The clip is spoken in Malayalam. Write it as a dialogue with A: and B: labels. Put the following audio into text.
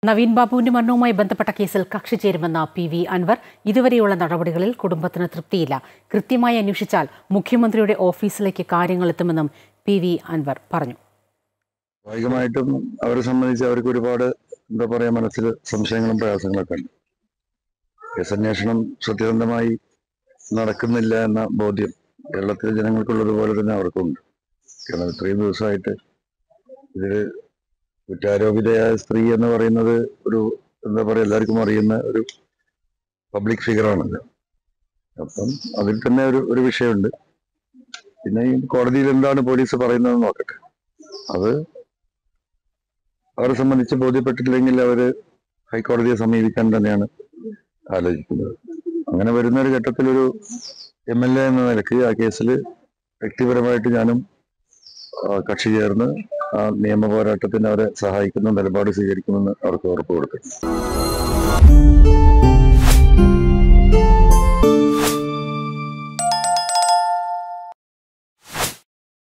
A: നവീൻ ബാബുവിന്റെ മരണവുമായി ബന്ധപ്പെട്ട കേസിൽ കക്ഷി ചേരുമെന്ന പി.വി. അൻവർ ഇതുവരെയുള്ള നടപടികളിൽ കുടുംബത്തിന് തൃപ്തിയില്ല. കൃത്യമായി അന്വേഷിച്ചാൽ മുഖ്യമന്ത്രിയുടെ ഓഫീസിലേക്ക് കാര്യങ്ങൾ എത്തുമെന്നും പി.വി. അൻവർ പറഞ്ഞു.
B: സ്വാഭാവികമായിട്ടും അവരെ സംബന്ധിച്ച് അവർക്ക് ഒരുപാട് മനസ്സിൽ സംശയങ്ങളും പ്രയാസങ്ങളൊക്കെ ഉണ്ട്. കേസന്വേഷണം സത്യസന്ധമായി നടക്കുന്നില്ല എന്ന ബോധ്യം കേരളത്തിലെ ജനങ്ങൾക്കുള്ളതുപോലെ തന്നെ അവർക്കുണ്ട്. കാരണം ഇത്രയും ദിവസമായിട്ട് ഇതിൽ കുറ്റാരോപിതയായ സ്ത്രീ എന്ന് പറയുന്നത് ഒരു എല്ലാവർക്കും അറിയുന്ന ഒരു പബ്ലിക് ഫിഗറാണല്ലോ. അപ്പം അതിൽ തന്നെ ഒരു വിഷയമുണ്ട്. പിന്നെ ഈ കോടതിയിൽ എന്താണ് പോലീസ് പറയുന്നത് നോക്കട്ടെ. അത് അവരെ സംബന്ധിച്ച് ബോധ്യപ്പെട്ടിട്ടില്ലെങ്കിൽ അവര് ഹൈക്കോടതിയെ സമീപിക്കാൻ തന്നെയാണ് ആലോചിക്കുന്നത്. അങ്ങനെ വരുന്ന ഒരു ഘട്ടത്തിൽ ഒരു MLA എന്ന നിലയ്ക്ക് ആ കേസിൽ വ്യക്തിപരമായിട്ട് ഞാനും കക്ഷി ചേർന്ന് ആ നിയമ പോരാട്ടത്തിന് അവരെ സഹായിക്കുന്ന നിലപാട് സ്വീകരിക്കുമെന്ന് അവർക്ക് ഉറപ്പ് കൊടുക്കും.